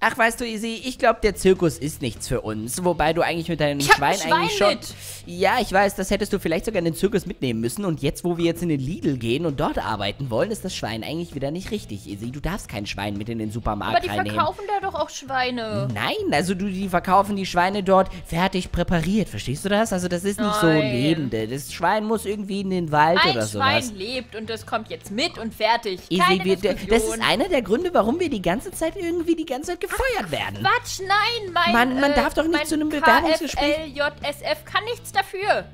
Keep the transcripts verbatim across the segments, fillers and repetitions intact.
Ach, weißt du, Izzy, ich glaube, der Zirkus ist nichts für uns. Wobei du eigentlich mit deinem Ich hab Schwein ein Schwein eigentlich schon... mit. Ja, ich weiß, das hättest du vielleicht sogar in den Zirkus mitnehmen müssen. Und jetzt, wo wir jetzt in den Lidl gehen und dort arbeiten wollen, ist das Schwein eigentlich wieder nicht richtig, Izzy. Du darfst kein Schwein mit in den Supermarkt Aber die reinnehmen. verkaufen da doch auch Schweine. Nein, also du, die verkaufen die Schweine dort fertig präpariert. Verstehst du das? Also das ist nicht so Nein. lebende. Das Schwein muss irgendwie in den Wald Ein oder Schwein sowas. lebt und das kommt jetzt mit und fertig. Izzy, Keine wir, Diskussion. das ist einer der Gründe, warum wir die ganze Zeit irgendwie die ganze Zeit gefeuert werden. Quatsch, nein, mein Man- man äh, darf doch nicht mein zu einem Bewerbungsgespräch- K F L J S F kann nichts dafür.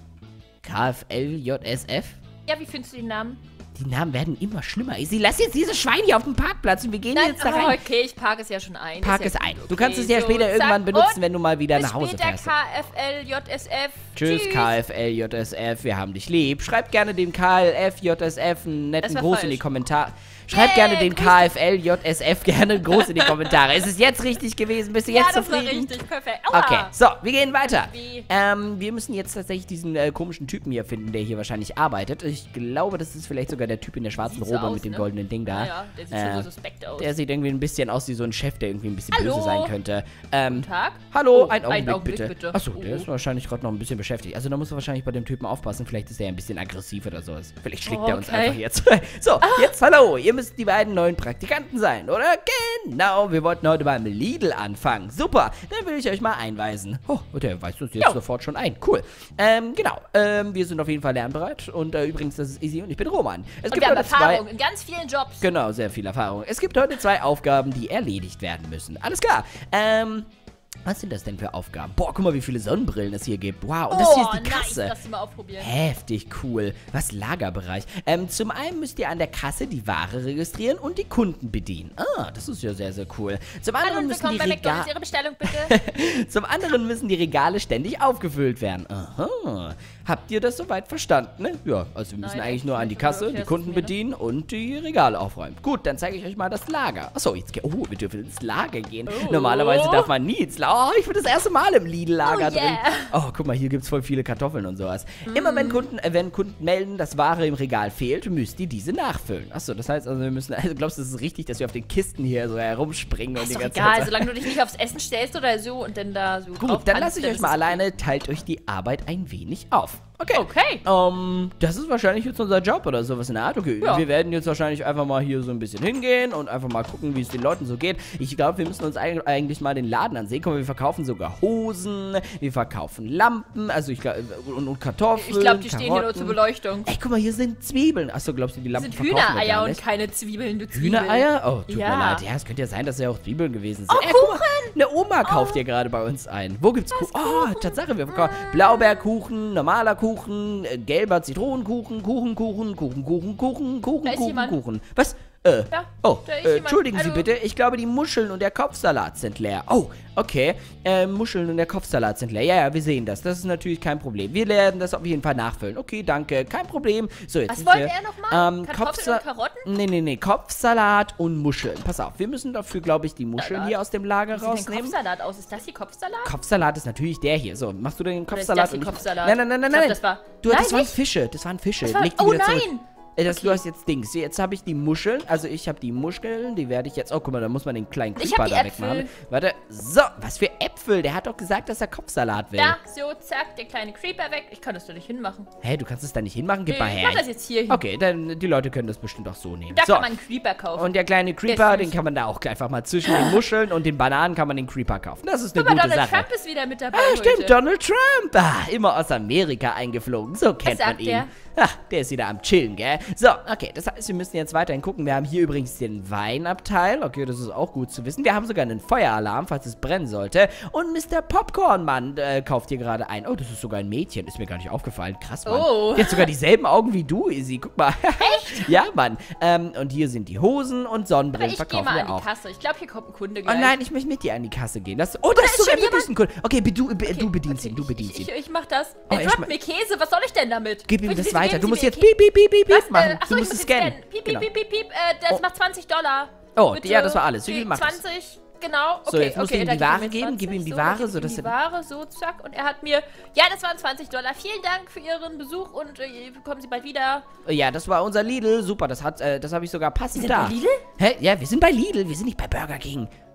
K F L J S F? Ja, wie findest du den Namen? Die Namen werden immer schlimmer. Izzy, lass jetzt dieses Schwein hier auf dem Parkplatz und wir gehen Nein, jetzt da oh, rein. okay, ich parke es ja schon ein. Park Ist es ja ein. gut, Du kannst okay. es ja So, später zack, irgendwann benutzen, und wenn du mal wieder bis nach Hause später, fährst. K F L J S F. Tschüss, K F L J S F, wir haben dich lieb. Schreibt gerne dem K L F J S F einen netten Das war Gruß in die falsch. Kommentare. Schreibt Yay, gerne dem Grüße. K F L J S F gerne einen Gruß in die Kommentare. Ist es jetzt richtig gewesen? Bist du Ja, jetzt das war zufrieden? richtig, perfekt. Aua. Okay, so, wir gehen weiter. Wie? Ähm, wir müssen jetzt tatsächlich diesen äh, komischen Typen hier finden, der hier wahrscheinlich arbeitet. Ich glaube, das ist vielleicht sogar der Typ in der schwarzen Sieht so Robe aus, mit dem ne? goldenen Ding da. Ja, ja, der sieht schon so suspekt aus. Der sieht irgendwie ein bisschen aus wie so ein Chef, der irgendwie ein bisschen Hallo? böse sein könnte. Ähm, Guten Tag. Hallo, Oh, einen Augenblick, einen Augenblick bitte. bitte. Achso, der Oh. ist wahrscheinlich gerade noch ein bisschen beschäftigt. Also da musst du wahrscheinlich bei dem Typen aufpassen. Vielleicht ist er ein bisschen aggressiv oder sowas. Vielleicht schlägt Oh, er uns okay. einfach jetzt. So, jetzt hallo. Ihr müsst die beiden neuen Praktikanten sein, oder? Genau, wir wollten heute beim Lidl anfangen. Super, dann will ich euch mal einweisen. Oh, der weist uns jetzt Jo. sofort schon ein. Cool. Ähm, genau. Ähm, wir sind auf jeden Fall lernbereit. Und äh, übrigens, das ist Izzy und ich bin Roman. Es Und wir haben heute zwei... Erfahrung in ganz vielen Jobs. Genau, sehr viel Erfahrung. Es gibt heute zwei Aufgaben, die erledigt werden müssen. Alles klar. Ähm, was sind das denn für Aufgaben? Boah, guck mal, wie viele Sonnenbrillen es hier gibt. Wow, und das hier ist die nice, Kasse. lass sie mal ausprobieren. Heftig cool. Was Lagerbereich. Ähm, zum einen müsst ihr an der Kasse die Ware registrieren und die Kunden bedienen. Ah, das ist ja sehr, sehr cool. Zum Hallo anderen und müssen die willkommen bei Regale... McDonald's. Ihre Bestellung bitte. Zum anderen müssen die Regale ständig aufgefüllt werden. Aha. Habt ihr das soweit verstanden? Ne? Ja, also wir müssen Nein, eigentlich echt nur an die nicht. Kasse, Okay, die das Kunden ist mir, ne? bedienen und die Regale aufräumen. Gut, dann zeige ich euch mal das Lager. Achso, jetzt geht... Oh, wir dürfen ins Lager gehen. Oh. Normalerweise darf man nie ins Lager. Oh, ich bin das erste Mal im Lidl-Lager Oh, drin. yeah. Oh, guck mal, hier gibt es voll viele Kartoffeln und sowas. Immer wenn Kunden, äh, wenn Kunden melden, dass Ware im Regal fehlt, müsst ihr diese nachfüllen. Achso, das heißt also, wir müssen... Also glaubst du, es ist richtig, dass wir auf den Kisten hier so herumspringen und Ist die doch ganze egal, Zeit... solange du dich nicht aufs Essen stellst oder so und dann da so Gut, drauf dann tanzt, lasse ich euch ist mal es alleine, teilt euch die Arbeit ein wenig auf. Okay. Okay. Ähm, das ist wahrscheinlich jetzt unser Job oder sowas in der Art. Okay, Ja. wir werden jetzt wahrscheinlich einfach mal hier so ein bisschen hingehen und einfach mal gucken, wie es den Leuten so geht. Ich glaube, wir müssen uns eig- eigentlich mal den Laden ansehen. Guck mal, wir verkaufen sogar Hosen, wir verkaufen Lampen, also ich glaube, und, und Kartoffeln, Ich glaube, die stehen hier nur Karotten. zur Beleuchtung. Ey, guck mal, hier sind Zwiebeln. Achso, glaubst du, die Das Lampen sind verkaufen wir Hühnereier gar und nicht? keine Zwiebeln, du Zwiebel. Hühnereier? Oh, tut Ja. mir leid. Ja, es könnte ja sein, dass ja auch Zwiebeln gewesen sind. Oh, Ey, guck Kuchen! mal, eine Oma kauft hier gerade bei uns ein. Wo gibt's Kuchen? Oh, Tatsache, wir verkaufen Blaubeerkuchen, normaler Kuchen, äh, gelber Zitronenkuchen, Kuchen, Kuchen, Kuchen, Kuchen, Kuchen, Kuchen, Da ist Kuchen, jemand. Kuchen. Was? Äh, Ja, oh, da ist äh, jemand. entschuldigen Sie Hallo. bitte, ich glaube, die Muscheln und der Kopfsalat sind leer. Oh, okay, äh, Muscheln und der Kopfsalat sind leer. Ja, ja, wir sehen das. Das ist natürlich kein Problem. Wir werden das auf jeden Fall nachfüllen. Okay, danke, kein Problem. So, jetzt Was sind wollte wir, er nochmal? Ähm, Kartoffeln Kopfsa- und Karotten? Nee, nee, nee, Kopfsalat und Muscheln. Pass auf, wir müssen dafür, glaube ich, die Muscheln Salat. hier aus dem Lager Wie sieht denn rausnehmen. Kopfsalat aus? Ist das hier Kopfsalat? Kopfsalat ist natürlich der hier. So, machst du den Oder ist Kopfsalat? das hier und ich- Kopfsalat? Nein, nein, nein, nein, Ich glaub, nein. das war- Du, Nein, das waren nicht? Fische. Das waren Fische. Das war- Leg die oh wieder zurück. nein! Äh, Das, Du Okay. hast jetzt Dings. Jetzt habe ich die Muscheln. Also ich habe die Muscheln. Die werde ich jetzt... Oh, guck mal, da muss man den kleinen Ich Creeper hab die da Äpfel. wegmachen. Warte. So, was für Äpfel? Der hat doch gesagt, dass er Kopfsalat will. Da, so, zack, der kleine Creeper weg. Ich kann das doch nicht hinmachen. Hä, du kannst es da nicht hinmachen? Gib mal Ich her. mach das jetzt hier hin. Okay, dann die Leute können das bestimmt auch so nehmen. Da so. kann man einen Creeper kaufen. Und der kleine Creeper, süß. den kann man da auch einfach mal zwischen den Muscheln und den Bananen kann man den Creeper kaufen. Das ist eine Guck mal, gute Donald Sache. Trump ist wieder mit dabei Ah, stimmt, heute. Donald Trump. Ah, immer aus Amerika eingeflogen. So kennt man sagt ihn. der? Ach, der ist wieder am Chillen, gell? So, okay, das heißt, wir müssen jetzt weiterhin gucken. Wir haben hier übrigens den Weinabteil. Okay, das ist auch gut zu wissen. Wir haben sogar einen Feueralarm, falls es brennen sollte. Und Mister Popcornmann äh, kauft hier gerade ein. Oh, das ist sogar ein Mädchen. Ist mir gar nicht aufgefallen. Krass, Mann. Oh. Die hat sogar dieselben Augen wie du, Izzy. Guck mal. Echt? Ja, Mann. Ähm, und hier sind die Hosen und Aber Sonnenbrillen ich gehe verkaufen mal wir an die auch. Kasse. Ich glaube, hier kommt ein Kunde Oh gleich. nein, ich möchte mit dir an die Kasse gehen. Das, oh, das ist ist sogar schon wirklich ein Kunde. Okay, be- du, be- du bedienst okay, ihn, du ich- bedienst ich, ihn. ich, ich mach das. Oh, Er ich droppt ma- mir Käse. Was soll ich denn damit? Gib ihm Bitte, das bitte weiter. geben Du Sie musst mir jetzt Käse. piep, piep, piep, piep Was? machen. Äh, achso, Du ich musst muss es jetzt scannen. Piep, piep, Genau. piep, piep, piep. Äh, das Oh. macht zwanzig Dollar. Oh, Bitte. ja, das war alles. Wie viel macht das? zwanzig, genau. Okay, So, jetzt musst du okay, ihm dann die gib Ware mir geben, gib ihm die so, Ware, dann gib so ihm dass die er- Ware, so, zack. Und er hat mir, ja, das waren zwanzig Dollar. Vielen Dank für Ihren Besuch und äh, kommen Sie bald wieder. Ja, das war unser Lidl. Super, das hat, äh, das habe ich sogar passend sind da. bei Lidl? Hä? Ja, wir sind bei Lidl. Wir sind nicht bei Burger King.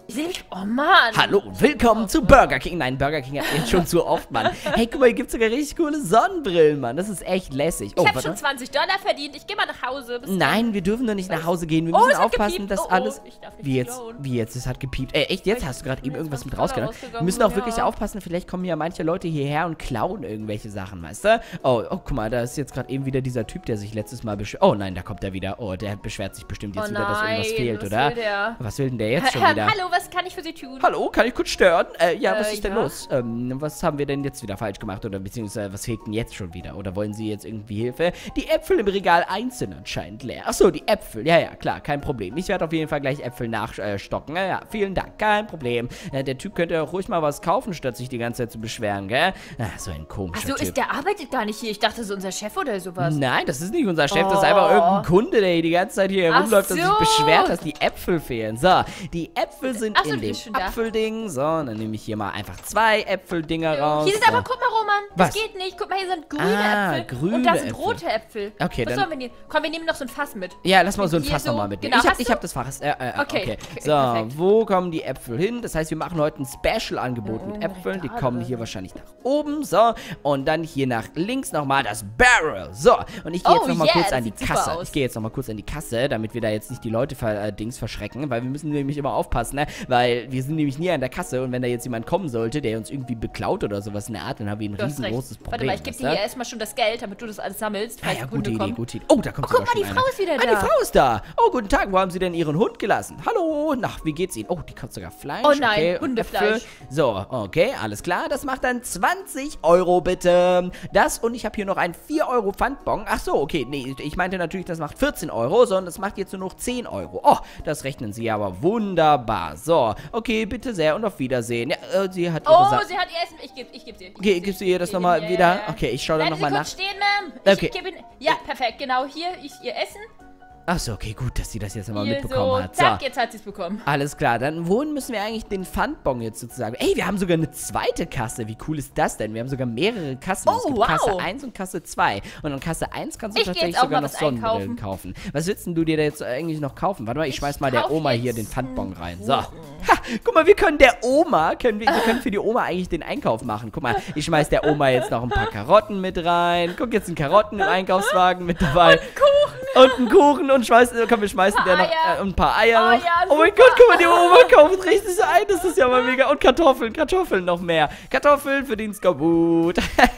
Ich sehe mich. Oh Mann. Hallo und willkommen zu Burger King. Nein, Burger King hat jetzt schon zu oft, Mann. Hey, guck mal, hier gibt es sogar richtig coole Sonnenbrillen, Mann. Das ist echt lässig. Oh, ich habe warte. schon zwanzig Dollar verdient. Ich gehe mal nach Hause. Bis Nein, wir dürfen doch nicht nach Hause gehen. Wir Oh, müssen es hat aufpassen, gepiept. dass Oh, oh, alles... ich darf nicht Wie jetzt? klauen. Wie jetzt? Es hat gepiept. Äh, echt? Jetzt hast du gerade eben mir ist irgendwas mit zwanzig Dollar rausgenommen. Wir müssen auch wirklich ja. aufpassen. Vielleicht kommen ja manche Leute hierher und klauen irgendwelche Sachen, weißt du? Oh, oh, guck mal, da ist jetzt gerade eben wieder dieser Typ, der sich letztes Mal beschwert... Oh nein, da kommt er wieder. Oh, der beschwert sich bestimmt jetzt Oh wieder, dass irgendwas nein, fehlt, was oder? will der? Was will denn der jetzt schon Ähm, wieder? Hallo, was kann ich für Sie tun? Hallo, kann ich kurz stören? Äh, ja, was Äh, ist denn ja. los? Ähm, was haben wir denn jetzt wieder falsch gemacht? Oder beziehungsweise, was fehlt denn jetzt schon wieder? Oder wollen Sie jetzt irgendwie Hilfe? Die Äpfel im Regal eins sind anscheinend leer. Achso, die Äpfel. Ja, ja, klar, kein Problem. Ich werde auf jeden Fall gleich Äpfel nachstocken. Ja, ja, vielen Dank, kein Problem. Äh, der Typ könnte auch ruhig mal was kaufen, statt sich die ganze Zeit zu beschweren, gell? Ah, so ein komischer Achso, Typ. ist der arbeitet gar nicht hier. Ich dachte, das ist unser Chef oder sowas. Nein, das ist nicht unser Chef, das ist Oh. einfach irgendein Kunde, der hier die ganze Zeit hier Ach herumläuft und sich so. beschwert, dass die Äpfel fehlen. So, die Äpfel sind Ach so, in die dem ist schon da. Apfelding. So, dann nehme ich hier mal einfach zwei Äpfeldinger raus. Hier sind so. aber, guck mal, Roman, das Was? geht nicht. Guck mal, hier sind grüne Ah, Äpfel. grüne und da sind Äpfel. rote Äpfel. Okay, Was dann- sollen wir nehmen? Komm, wir nehmen noch so ein Fass mit. Ja, lass mal so ein Hier Fass so- nochmal mitnehmen. genau, ich hab, hast ich du? hab das Fass. Äh, äh, okay. Okay, okay, So, perfekt. wo kommen die Äpfel hin? Das heißt, wir machen heute ein Special-Angebot mit Oh, Äpfeln. Die Regal kommen oder hier so. wahrscheinlich nach oben. So, und dann hier nach links nochmal das Barrel. So, und ich gehe jetzt Oh, nochmal yeah, kurz das an die sieht super Kasse. aus. Ich gehe jetzt nochmal kurz an die Kasse, damit wir da jetzt nicht die Leute ver äh, Dings verschrecken, weil wir müssen nämlich immer aufpassen, ne? Weil wir sind nämlich nie an der Kasse und wenn da jetzt jemand kommen sollte, der uns irgendwie beklaut oder sowas in der Art, dann haben wir ein Du hast recht. riesengroßes Problem. Warte mal, ich gebe weißt dir du? hier erstmal schon das Geld, damit du das alles sammelst, Ah falls ja, Kunde gute Idee, kommt. gute Idee. Oh, da kommt Oh, guck sogar mal, die schon Frau einer. ist wieder Ah, da. die Frau ist da. Oh, guten Tag, wo haben Sie denn Ihren Hund gelassen? Hallo, na, wie geht's Ihnen? Oh, die kauft sogar Fleisch. Oh nein, okay, und Hundefleisch. Äpfel. So, okay, alles klar. Das macht dann zwanzig Euro, bitte. Das und ich habe hier noch einen vier Euro Pfandbon. Ach so, okay, nee, ich meinte natürlich, das macht vierzehn Euro, sondern das macht jetzt nur noch zehn Euro. Oh, das rechnen Sie aber wunderbar. So, okay, bitte sehr und auf Wiedersehen. Ja, äh, sie hat ihre Oh, Sa sie hat ihr Essen. Ich gebe ich geb sie. Ich Okay, geb gibst du sie. ihr das Ich nochmal geb- wieder? ja, ja. Okay, ich schaue dann Bleiben Sie nochmal nach. kurz stehen, Ma'am. Ich Okay. gebe Ihnen... Ja, perfekt, genau. Hier ist ihr Essen. Ach so, okay, gut, dass sie das jetzt nochmal Hier mitbekommen so. hat. So. Zack, jetzt hat sie es bekommen. Alles klar, dann wohin müssen wir eigentlich den Pfandbon jetzt sozusagen? Ey, wir haben sogar eine zweite Kasse. Wie cool ist das denn? Wir haben sogar mehrere Kassen. Oh, es gibt wow. Kasse eins und Kasse zwei. Und an Kasse eins kannst du Ich geh tatsächlich jetzt auch sogar mal noch was Sonnenbrillen einkaufen. kaufen. Was willst denn du dir da jetzt eigentlich noch kaufen? Warte mal, ich Ich schmeiß mal der kauf Oma jetzt hier den Pfandbon rein. So. Kuchen. Ha, guck mal, wir können der Oma, können wir, wir können für die Oma eigentlich den Einkauf machen. Guck mal, ich schmeiß der Oma jetzt noch ein paar Karotten mit rein. Guck, jetzt sind Karotten im Einkaufswagen mit dabei. Und Kuchen. Und einen Kuchen und schmeißen, komm, wir schmeißen Ein paar der noch Eier. äh, ein paar Eier Oh noch. ja, oh mein super. Gott, guck mal, die Oma kauft richtig so ein, das ist ja mal mega. Und Kartoffeln, Kartoffeln noch mehr. Kartoffeln für den Skabut.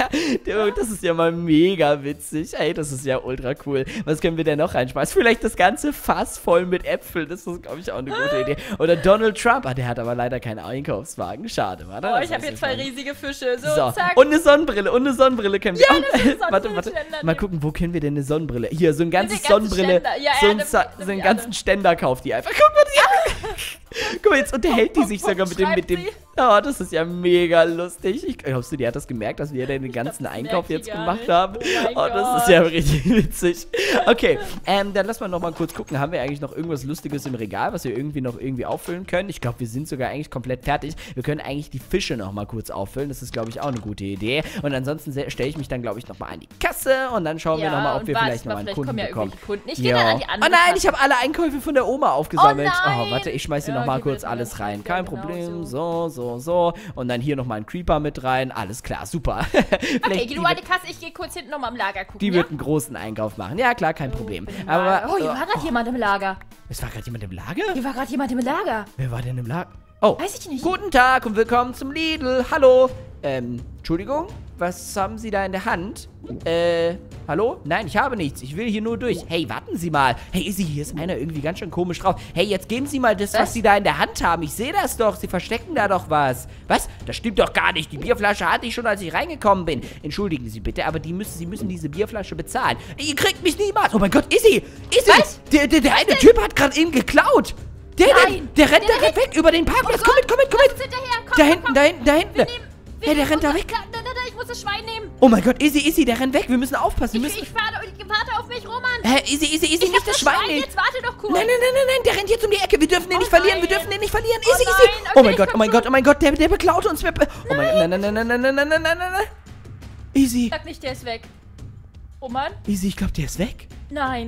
Das ist ja mal mega witzig. Ey, das ist ja ultra cool. Was können wir denn noch reinschmeißen? Vielleicht das ganze Fass voll mit Äpfeln. Das ist, glaube ich, auch eine gute Idee. Oder Donald Trump. Ah, der hat aber leider keinen Einkaufswagen. Schade, warte. Oh, das ich habe ist jetzt zwei mal- riesige Fische. So, So, zack. und eine Sonnenbrille, und eine Sonnenbrille können wir. Ja, Oh, das ist warte, so warte. ein Ständer Mal nehmen. gucken, wo können wir denn eine Sonnenbrille? Hier, so ein ganzes ganzen Sonnenbrille. Ständer. Ja, so ja, ein nimm- Za- nimm so einen die ganzen alle. Ständer kauft die einfach. Guck mal, die. Guck mal, jetzt unterhält die sich sogar mit dem, mit dem. Schreibt Oh, das ist ja mega lustig. Ich, glaubst du, die hat das gemerkt, dass wir den ganzen das Einkauf merkt die jetzt gar gemacht nicht. haben? Oh mein Oh, das ist Gott. ja richtig witzig. Okay, ähm, dann lass mal noch mal kurz gucken. Haben wir eigentlich noch irgendwas Lustiges im Regal, was wir irgendwie noch irgendwie auffüllen können? Ich glaube, wir sind sogar eigentlich komplett fertig. Wir können eigentlich die Fische noch mal kurz auffüllen. Das ist, glaube ich, auch eine gute Idee. Und ansonsten stelle ich mich dann, glaube ich, noch mal an die Kasse und dann schauen wir Ja, noch mal, ob und wir wartet vielleicht noch mal, mal einen vielleicht Kunden kommen ja bekommen. irgendwelche Kunden. Ich gehe Ja. dann an die Oh andere nein, Kasse. ich habe alle Einkäufe von der Oma aufgesammelt. Oh nein. warte, ich schmeiß hier Ja, noch mal hier kurz wird alles alles rein. rein. Kein Ja, genau Problem. so. So, so, so. Und dann hier noch mal ein Creeper mit rein. Alles klar, super. Okay, Vielleicht geh die du an wird- die Kasse, ich gehe kurz hinten nochmal am Lager gucken, die ja? wird einen großen Einkauf machen. Ja, klar, kein Problem. Bin Aber, mal- oh, hier äh, war gerade jemand im Lager. es war gerade jemand im Lager? Hier war gerade jemand im Lager. Wer war denn im Lager? Oh, Weiß ich nicht. guten Tag und willkommen zum Lidl. Hallo. Ähm, Entschuldigung? Was haben Sie da in der Hand? Äh, hallo? Nein, ich habe nichts. Ich will hier nur durch. Hey, warten Sie mal. Hey, Izzy, hier ist einer irgendwie ganz schön komisch drauf. Hey, jetzt geben Sie mal das, was, Was? Sie da in der Hand haben. Ich sehe das doch. Sie verstecken da doch was. Was? Das stimmt doch gar nicht. Die Bierflasche hatte ich schon, als ich reingekommen bin. Entschuldigen Sie bitte, aber die müssen, Sie müssen diese Bierflasche bezahlen. Ihr kriegt mich niemals. Oh mein Gott, Izzy! Izzy! Was? Der, der, der eine Typ hat gerade eben geklaut. Der, der, Nein. der rennt Der da rennt weg über den Parkplatz. Oh komm mit, komm mit, komm mit. Komm hinterher, komm, Da komm, hinten, komm. da hinten, da hinten. Wir nehmen, wir Hey, der nehmen rennt da unser- weg. Da, da, da, ich muss das Schwein nehmen. Oh mein Gott, Izzy, Izzy, der rennt weg. Wir müssen aufpassen. Wir Ich, müssen... ich fahre, ich warte auf mich, Roman. Hä, Izzy, Izzy, Izzy, Ich nicht hab das das Schwein Schwein, nehmen. jetzt warte doch kurz. Nein, nein, nein, nein, nein, der rennt jetzt um die Ecke. Wir dürfen den Oh nicht verlieren, wir nein. dürfen den nicht verlieren. Oh Izzy, nein, Izzy. okay, Oh mein ich Gott, oh komm mein schon. Gott, oh mein Gott, der, der beklaut uns. Wir be oh mein Gott, nein, nein, nein, nein, nein, nein, nein, nein, nein, nein, nein. Izzy, Sag nicht, der ist weg. Roman? Izzy, ich glaube, der ist weg. Nein.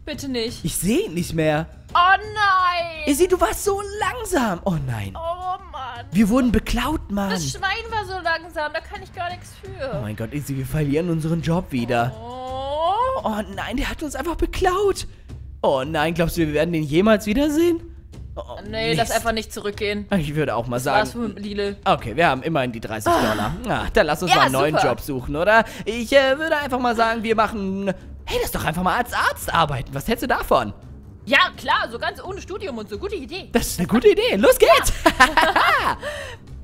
Bitte nicht. Ich sehe ihn nicht mehr. Oh nein. Izzy, du warst so langsam. Oh nein. Oh Mann. Wir wurden beklaut, Mann. Das Schwein war so langsam, da kann ich gar nichts für. Oh mein Gott, Izzy, wir verlieren unseren Job wieder. Oh. Oh nein, der hat uns einfach beklaut. Oh nein, glaubst du, wir werden den jemals wiedersehen? Oh, nee, Mist. lass einfach nicht zurückgehen. Ich würde auch mal Das sagen. war's für Lile. Okay, wir haben immerhin die dreißig Dollar. Ah, dann lass uns Ja, mal einen neuen super. Job suchen, oder? Ich äh, würde einfach mal sagen, wir machen... Hey, lass doch einfach mal als Arzt arbeiten. Was hältst du davon? Ja, klar, so ganz ohne Studium und so. Gute Idee. Das ist eine gute Idee. Los geht's!